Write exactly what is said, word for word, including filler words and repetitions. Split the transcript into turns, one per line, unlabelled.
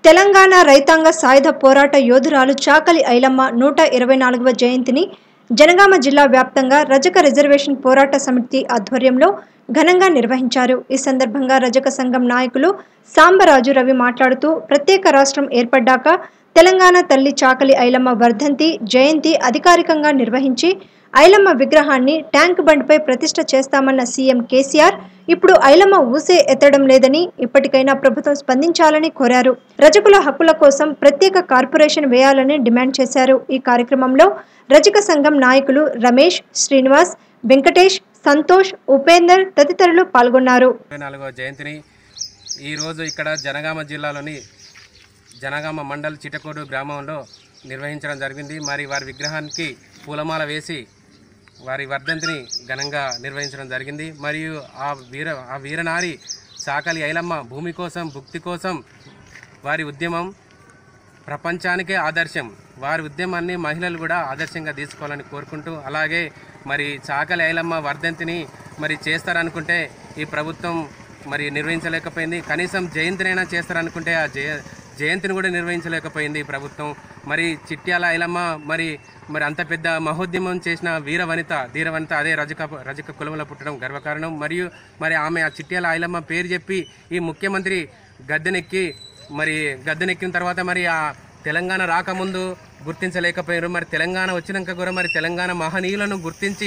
తెలంగాణ రైతాంగ సాయుధ పోరాట యోధురాలు చాకలి ఐలమ్మ నూట ఇరవై నాలుగవ జయంతిని జనగామ జిల్లా వ్యాప్తంగా రజక రిజర్వేషన్ పోరాట సమితి ఆధ్వర్యంలో ఘనంగా నిర్వహించారు। ఈ సందర్భంగా రజక సంఘం నాయకులు సాంబరాజు రవి మాట్లాడుతూ ప్రత్యేక రాష్ట్రం ఏర్పడ్డాక తెలంగాణ తల్లి చాకలి ఐలమ్మ వర్ధంతి జయంతి అధికారికంగా నిర్వహించి ఐలమ్మ విగ్రహాన్ని ట్యాంక్ బండ్పై ప్రతిష్ఠ చేస్తామన్న సీఎం కేసీఆర్ ఇప్పుడు ఐలమ్మ ఊసే ఎత్తడం లేదని ఇప్పటికైనా ప్రభుత్వం స్పందించాలని కోరారు। రజకుల హక్కుల కోసం ప్రత్యేక కార్పొరేషన్ వేయాలని డిమాండ్ చేశారు। ఈ కార్యక్రమంలో రజక సంఘం నాయకులు రమేష్, శ్రీనివాస్, వెంకటేష్, సంతోష్, ఉపేందర్ తదితరులు పాల్గొన్నారు।
నాలుగవ జయంతిని ఈ రోజు ఇక్కడ జనగామ జిల్లాలోని జనగామ మండల్ చిటకోడు గ్రామంలో నిర్వహించడం జరిగింది। మరి వారి విగ్రహానికి పూలమాల వేసి వారి వర్ధంతిని ఘనంగా నిర్వహించడం జరిగింది। మరియు ఆ వీర ఆ వీరనారి చాకలి ఐలమ్మ భూమి కోసం భుక్తి కోసం వారి ఉద్యమం ప్రపంచానికే ఆదర్శం। వారి ఉద్యమాన్ని మహిళలు కూడా ఆదర్శంగా తీసుకోవాలని కోరుకుంటూ, అలాగే మరి చాకలి ఐలమ్మ వర్ధంతిని మరి చేస్తారనుకుంటే ఈ ప్రభుత్వం మరి నిర్వహించలేకపోయింది। కనీసం జయంతినైనా చేస్తారనుకుంటే ఆ జయ జయంతిని కూడా నిర్వహించలేకపోయింది ఈ ప్రభుత్వం। మరి చిట్యాల ఐలమ్మ మరి మరి అంత పెద్ద మహోద్యమం చేసిన వీర వనిత ధీర వనిత, అదే రజక రజక కులంలో పుట్టడం గర్వకారణం। మరియు మరి ఆమె ఆ చిట్యాల ఐలమ్మ పేరు చెప్పి ఈ ముఖ్యమంత్రి గద్దెనెక్కి మరి గద్దెనెక్కిన తర్వాత మరి ఆ తెలంగాణ రాకముందు గుర్తించలేకపోయారు। మరి తెలంగాణ వచ్చినాక కూడా మరి తెలంగాణ మహనీయులను గుర్తించి